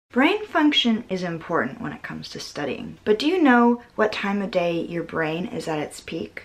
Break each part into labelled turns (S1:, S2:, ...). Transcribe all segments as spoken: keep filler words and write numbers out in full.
S1: Brain function is important when it comes to studying, but do you know what time of day your brain is at its peak?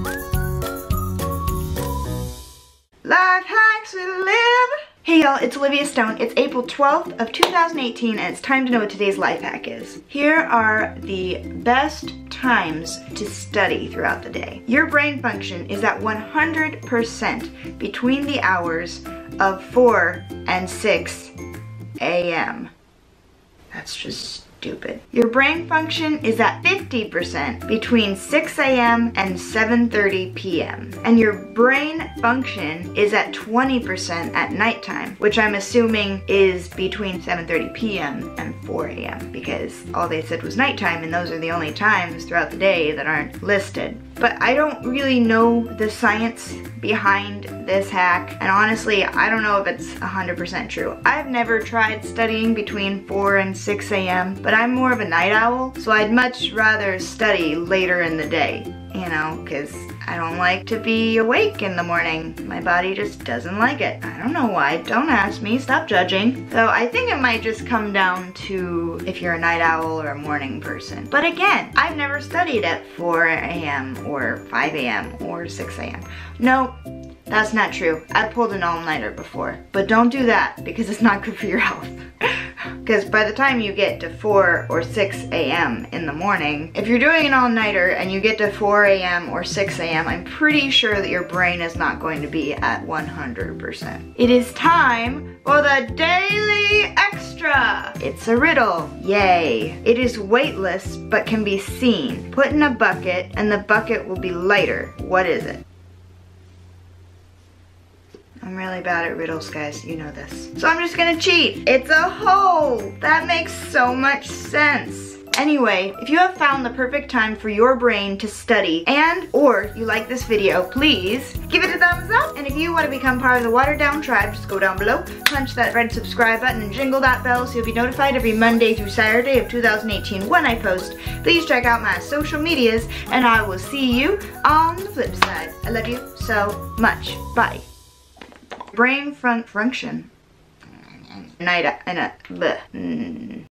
S1: Life hacks we live! Hey y'all, it's Olivia Stone. It's April twelfth of two thousand eighteen and it's time to know what today's life hack is. Here are the best times to study throughout the day. Your brain function is at one hundred percent between the hours of four and six A M That's just stupid. Your brain function is at fifty percent between six A M and seven thirty P M And your brain function is at twenty percent at nighttime, which I'm assuming is between seven thirty P M and four A M because all they said was nighttime and those are the only times throughout the day that aren't listed. But I don't really know the science behind this hack, and honestly, I don't know if it's one hundred percent true. I've never tried studying between four and six A M, but I'm more of a night owl, so I'd much rather study later in the day, you know, because I don't like to be awake in the morning. My body just doesn't like it. I don't know why. Don't ask me. Stop judging. So I think it might just come down to if you're a night owl or a morning person. But again, I've never studied at four A M or five A M or six A M No, that's not true. I pulled an all-nighter before. But don't do that because it's not good for your health. Because by the time you get to four or six A M in the morning, if you're doing an all-nighter and you get to four A M or six A M, I'm pretty sure that your brain is not going to be at one hundred percent. It is time for the Daily Extra! It's a riddle. Yay. It is weightless but can be seen. Put in a bucket and the bucket will be lighter. What is it? I'm really bad at riddles, guys. You know this. So I'm just gonna cheat. It's a hole. That makes so much sense. Anyway, if you have found the perfect time for your brain to study and or you like this video, please give it a thumbs up. And if you want to become part of the Watered Down tribe, just go down below, punch that red subscribe button and jingle that bell so you'll be notified every Monday through Saturday of two thousand eighteen when I post. Please check out my social medias and I will see you on the flip side. I love you so much. Bye. Brain fun function. Night and a bleh.